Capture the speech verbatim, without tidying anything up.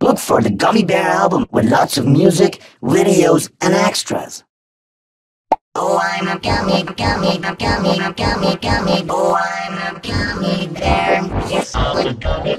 look for the Gummy Bear album with lots of music, videos, and extras. Oh, I'm a gummy, gummy, gummy, gummy, gummy. Oh, I'm a gummy bear. Yes, I'm a gummy